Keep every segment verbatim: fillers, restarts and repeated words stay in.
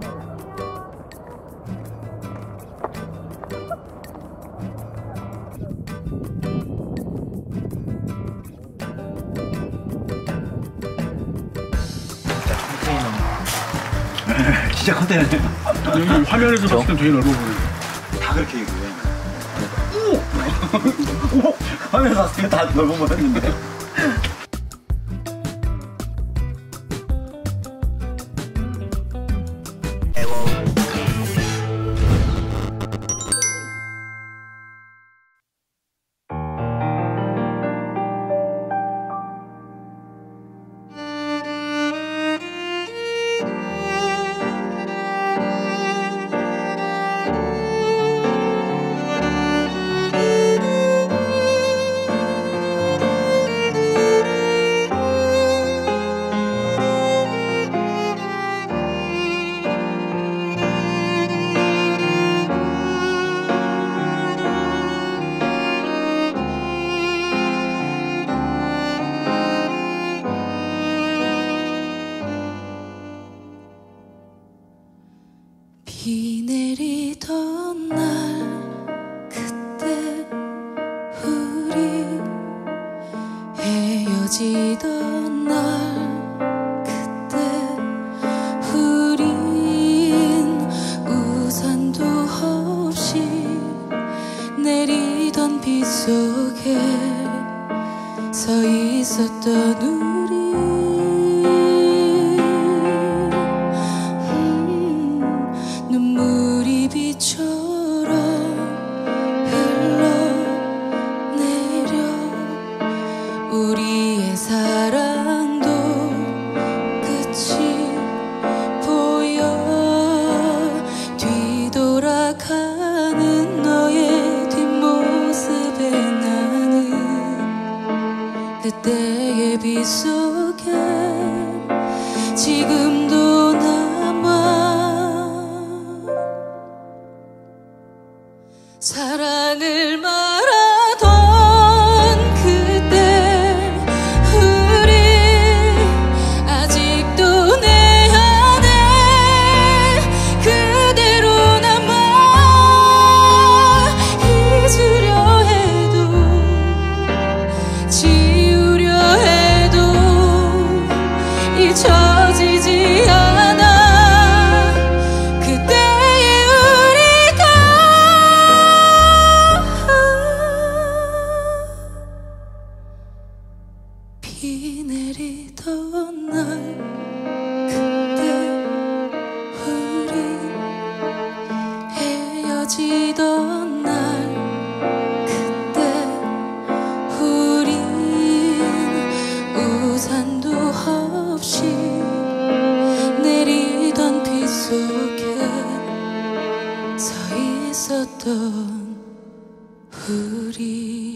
진짜 컨테이너네요. 여기 화면에서 봤을 때 되게 넓어 보여요. 다 그렇게 얘기해요. 오! 오! 화면에서 봤을 때 다 넓어 보였는데. 비 내리던 날 그때 우리 헤어지던 날 그때 우린 우산도 없이 내리던 비 속에 서 있었던 우리 눈물이 비처럼 흘러내려 우리의 사랑도 끝이 보여 뒤돌아가는 너의 뒷모습에 나는 그때의 비 속에 지금도 남아 사랑을 말하던 그때 우리 아직도 내 안에 그대로 남아 잊으려 해도 지우려 해도 잊혀지지 않아 비 내리던 날 그때 우리 헤어지던 날 그때 우린 우산도 없이 내리던 비 속에 서 있었던 우리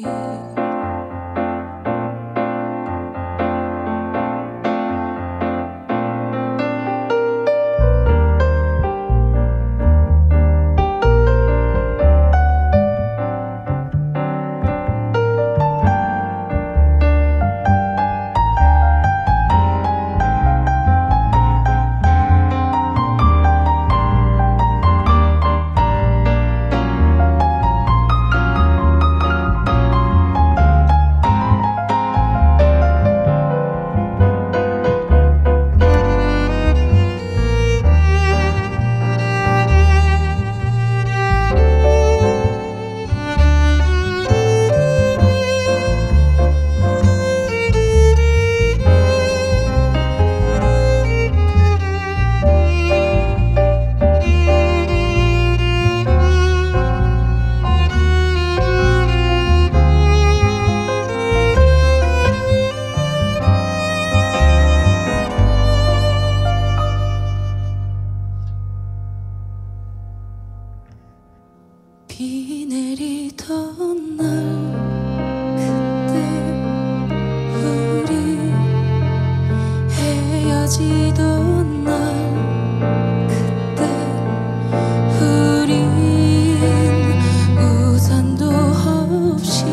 비 내리던 날 그때 우리 헤어지던 날 그때 우린 우산도 없이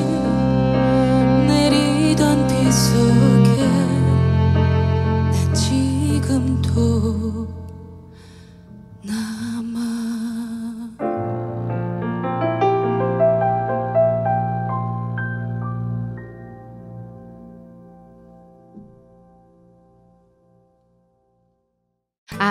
내리던 비 속에 난 지금도 나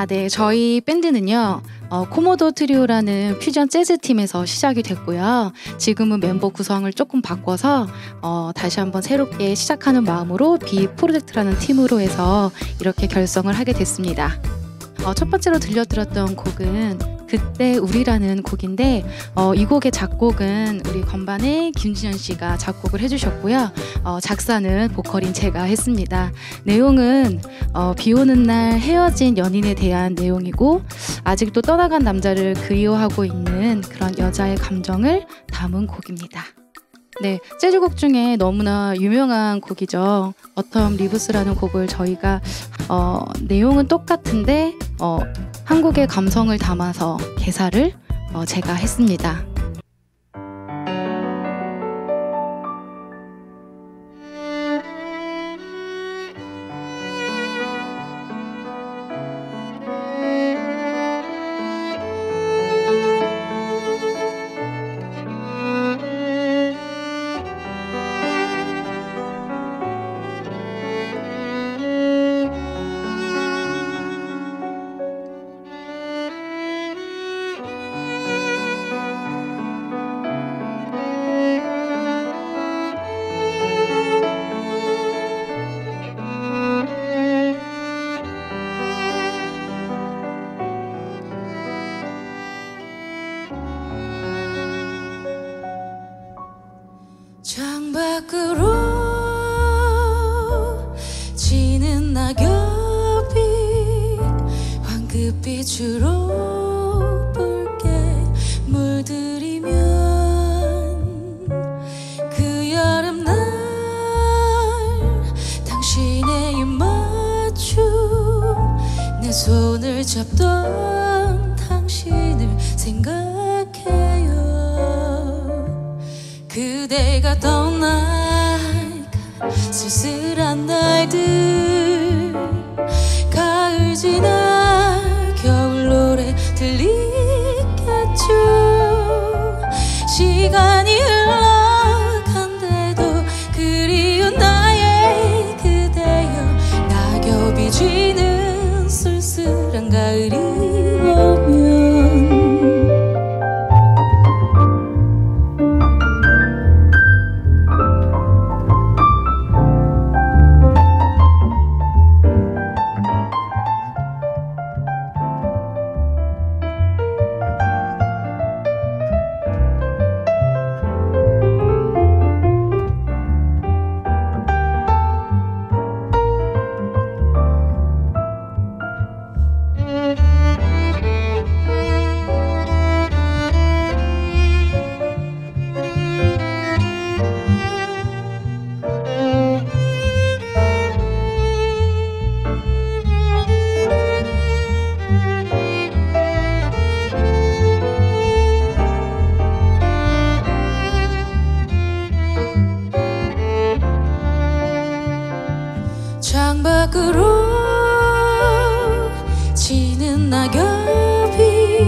아, 네. 저희 밴드는요. 어, 코모도 트리오라는 퓨전 재즈 팀에서 시작이 됐고요. 지금은 멤버 구성을 조금 바꿔서 어, 다시 한번 새롭게 시작하는 마음으로 비 프로젝트라는 팀으로 해서 이렇게 결성을 하게 됐습니다. 어, 첫 번째로 들려드렸던 곡은 그때 우리라는 곡인데 어, 이 곡의 작곡은 우리 건반의 김진현 씨가 작곡을 해주셨고요. 어, 작사는 보컬인 제가 했습니다. 내용은 어, 비 오는 날 헤어진 연인에 대한 내용이고 아직도 떠나간 남자를 그리워하고 있는 그런 여자의 감정을 담은 곡입니다. 네, 재즈곡 중에 너무나 유명한 곡이죠. 어텀 리브스라는 곡을 저희가 어, 내용은 똑같은데 어, 한국의 감성을 담아서 개사를 어, 제가 했습니다. 창밖으로 지는 낙엽이 황급빛으로 붉게 물들이면 그 여름날 당신의 입맞춤 내 손을 잡던 당신을 생각해요. 그대가 떠나간 쓸쓸한 날들 가을 지나 겨울 노래 들리겠죠. 시간이 흘러간대도 그리운 나의 그대여 낙엽이 지는 쓸쓸한 가을이 오면 창밖으로 지는 낙엽이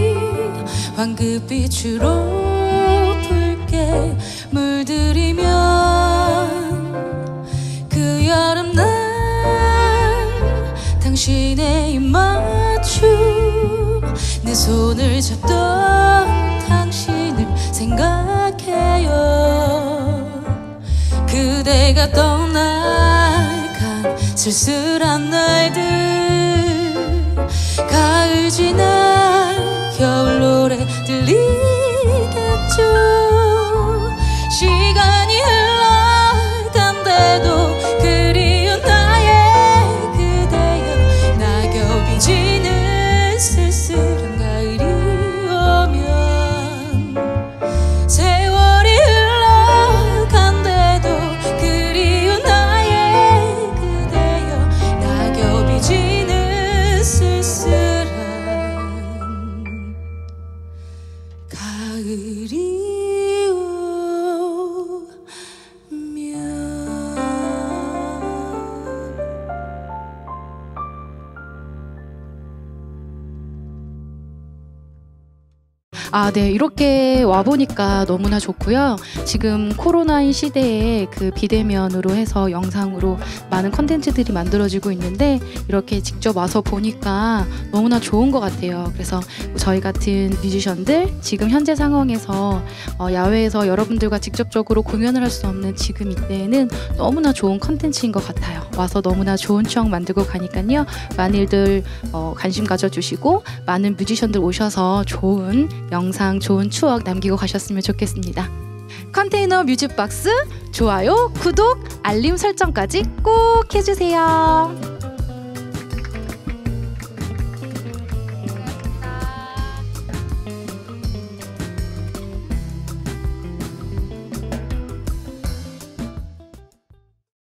황급빛으로 붉게 물들이면 그 여름날 당신의 입맞춤 내 손을 잡던 당신을 생각해요. 그대가 떠나간 쓸쓸한 날들 가을 지나 겨울 노래 들리겠죠. 시간이 흘러간대도 그리운 나의 그대여 낙엽이 지는 쓸쓸한 가을이 오면 세월이 흘러간대도 그리운 나의 그대여 낙엽이 지는 쓸쓸한 아, 네. 이렇게 와보니까 너무나 좋고요. 지금 코로나인 시대에 그 비대면으로 해서 영상으로 많은 컨텐츠들이 만들어지고 있는데 이렇게 직접 와서 보니까 너무나 좋은 것 같아요. 그래서 저희 같은 뮤지션들 지금 현재 상황에서 어, 야외에서 여러분들과 직접적으로 공연을 할 수 없는 지금 이때에는 너무나 좋은 컨텐츠인 것 같아요. 와서 너무나 좋은 추억 만들고 가니까요. 많이들 어, 관심 가져주시고 많은 뮤지션들 오셔서 좋은 영상, 좋은 추억 남기고 가셨으면 좋겠습니다. 컨테이너 뮤직박스 좋아요, 구독, 알림 설정까지 꼭 해주세요.